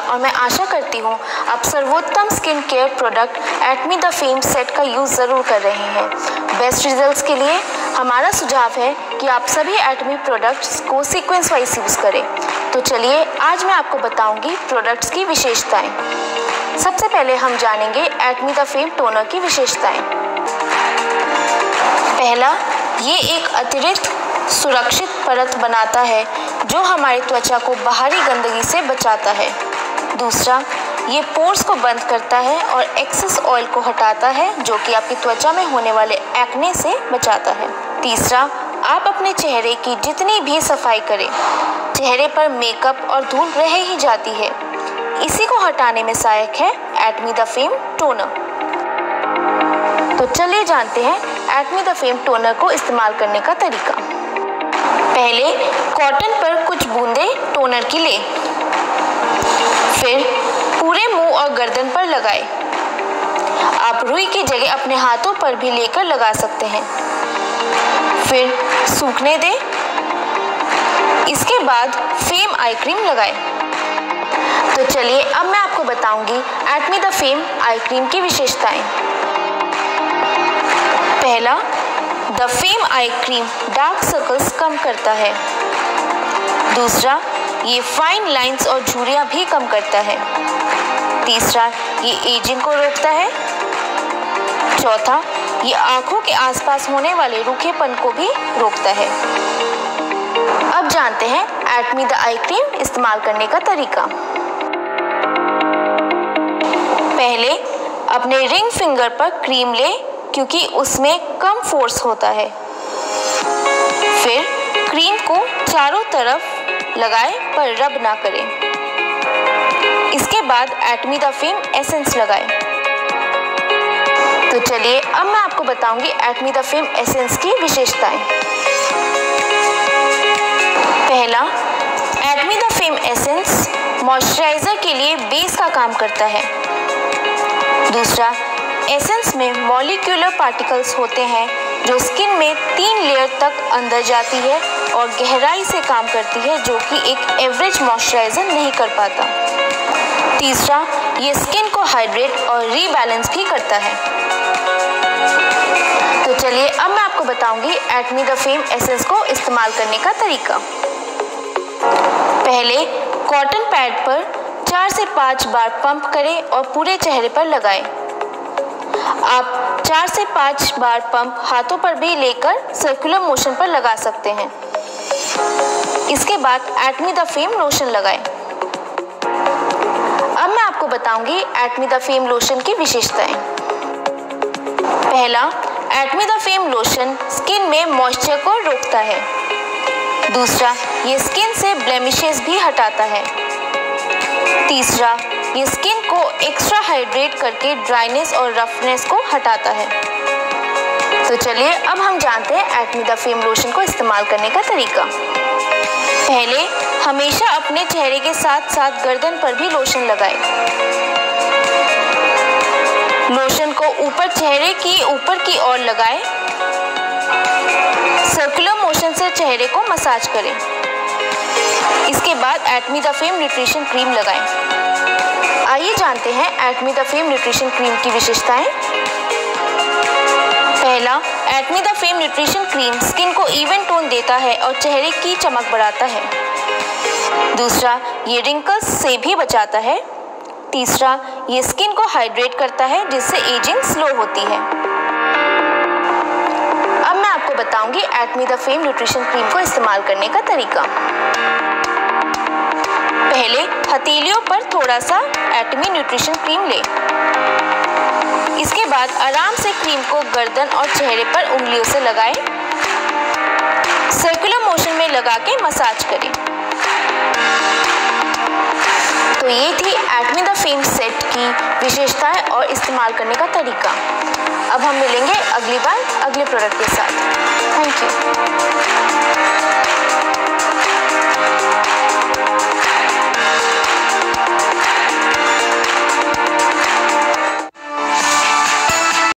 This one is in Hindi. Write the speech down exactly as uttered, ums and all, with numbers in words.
और मैं आशा करती हूँ आप सर्वोत्तम skin care product Atomy the fame set का यूज़ ज़रूर कर रहे हैं। बेस्ट रिजल्ट्स के लिए हमारा सुझाव है कि आप सभी एटमी प्रोडक्ट्स को सीक्वेंस वाइज यूज़ करें। तो चलिए आज मैं आपको बताऊंगी प्रोडक्ट्स की विशेषताएं। सबसे पहले हम जानेंगे एटमी द फेम टोनर की विशेषताएं। पहला, ये एक अतिरिक्त सुरक्षित परत बनाता है जो हमारी त्वचा को बाहरी गंदगी से बचाता है। दूसरा, ये पोर्स को बंद करता है और एक्सेस ऑयल को हटाता है जो कि आपकी त्वचा में होने वाले एक्ने से बचाता है। तीसरा, आप अपने चेहरे की जितनी भी सफाई करें, चेहरे पर मेकअप और धूल रह ही जाती है। इसी को हटाने में सहायक है एटमी द फेम टोनर। तो चलिए जानते हैं एटमी द फेम टोनर को इस्तेमाल करने का तरीका। पहले कॉटन पर कुछ बूंदें टोनर की लें, फिर पूरे मुंह और गर्दन पर लगाएं। आप रुई की जगह अपने हाथों पर भी लेकर लगा सकते हैं, फिर सूखने दें। इसके बाद फेम आई क्रीम लगाएं। तो चलिए अब मैं आपको बताऊंगी Atomy the fame eye cream की विशेषताएं। पहला, the fame eye cream dark circles कम करता है। दूसरा, ये फाइन लाइंस और झुर्रियाँ भी कम करता है। तीसरा, ये एजिंग को रोकता है। चौथा, ये आंखों के आसपास होने वाले रूखेपन को भी रोकता है। अब जानते हैं एटमी द आई क्रीम इस्तेमाल करने का तरीका। पहले अपने रिंग फिंगर पर क्रीम लें क्योंकि उसमें कम फोर्स होता है। फिर क्रीम को चारों तरफ लगाएं पर रब ना करें। इसके बाद एटमी द फेम एसेंस लगाएं। तो चलिए अब मैं आपको बताऊंगी एटमी द फेम एसेंस की विशेषताएं। पहला, Atomy the fame essence moisturiser के लिए बेस का काम करता है। दूसरा, एसेंस में मॉलिक्यूलर पार्टिकल्स होते हैं जो स्किन में तीन लेयर तक अंदर जाती है और गहराई से काम करती है जो कि एक एवरेज मॉइस्चराइजर नहीं कर पाता। तीसरा, ये स्किन को हाइड्रेट और रीबैलेंस भी करता है। तो चलिए अब मैं आपको बताऊंगी एटमी द फेम एसेंस को इस्तेमाल करने का तरीका। पहले कॉटन पैड पर चार से पाँच बार पंप करें और पूरे चेहरे पर लगाएं। आप चार से पाँच बार पंप हाथों पर भी लेकर सर्कुलर मोशन पर लगा सकते हैं। इसके बाद एटमी द फेम लोशन लगाएं। अब मैं आपको बताऊंगी एटमी द फेम लोशन की विशेषताएं। पहला, Atomy the fame lotion skin में मॉइस्चर को रोकता है। दूसरा, ये स्किन से ब्लेमिशेस भी हटाता है। तीसरा, ये स्किन को एक्स्ट्रा हाइड्रेट करके ड्राइनेस और रफनेस को हटाता है। तो चलिए अब हम जानते हैं एटमी द फेम लोशन को इस्तेमाल करने का तरीका। पहले हमेशा अपने चेहरे के साथ साथ गर्दन पर भी लोशन लगाएं। लोशन को ऊपर चेहरे की ऊपर की ओर लगाएं। सर्कुलर मोशन से चेहरे को मसाज करें। इसके बाद Atomy the fame nutrition cream लगाएं। आइए जानते हैं Atomy the fame nutrition cream की विशेषताएं। पहला, Atomy the fame nutrition cream skin को इवन टोन देता है और चेहरे की चमक बढ़ाता है। दूसरा, ये रिंकल्स से भी बचाता है। तीसरा, ये स्किन को हाइड्रेट करता है जिससे एजिंग स्लो होती है। अब मैं आपको बताऊंगी Atomy the fame nutrition cream को इस्तेमाल करने का तरीका। पहले हथेलियों पर थोड़ा सा एटमी न्यूट्रिशन क्रीम लें। इसके बाद आराम से क्रीम को गर्दन और चेहरे पर उंगलियों से लगाएं। सर्कुलर मोशन में लगा के मसाज करें। तो ये थी एटमी द फेम सेट की विशेषताएं और इस्तेमाल करने का तरीका। अब हम मिलेंगे अगली बार अगले प्रोडक्ट के साथ। Thank you.